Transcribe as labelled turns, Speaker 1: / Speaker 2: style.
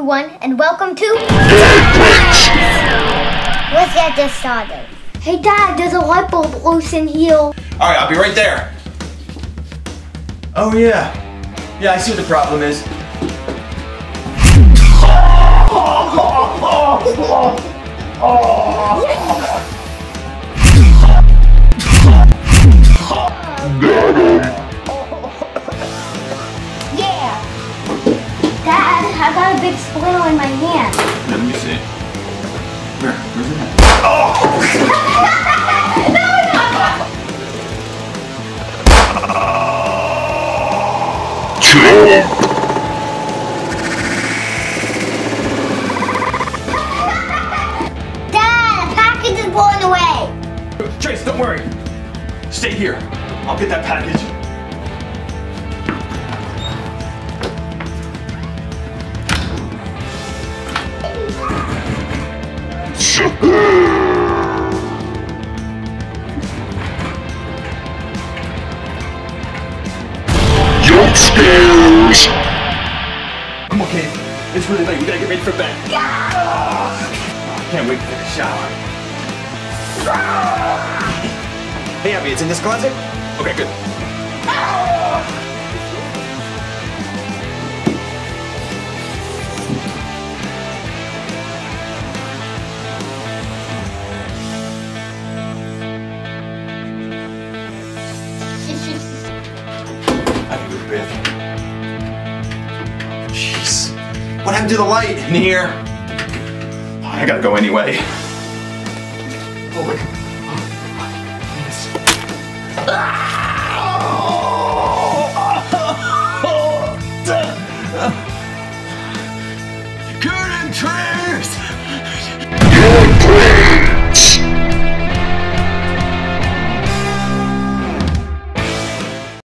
Speaker 1: everyone, and welcome to... Let's get this started. Hey Dad, there's a light bulb loose in here.
Speaker 2: Alright, I'll be right there. Oh yeah. Yeah, I see what the problem is.
Speaker 1: Yeah! Dad, I got a big splinter in my hand.
Speaker 2: Yeah, let me see. Where's it at?
Speaker 1: Dad, the package is blowing away.
Speaker 2: Trace, don't worry. Stay here. I'll get that package.
Speaker 3: Youngsters!
Speaker 2: Come on, Kate. It's really late. We gotta get ready for bed. I can't wait to take a shower. Hey, Abby, it's in this closet? Okay, good. Jeez. What happened to the light in here? I gotta go anyway. Oh my God.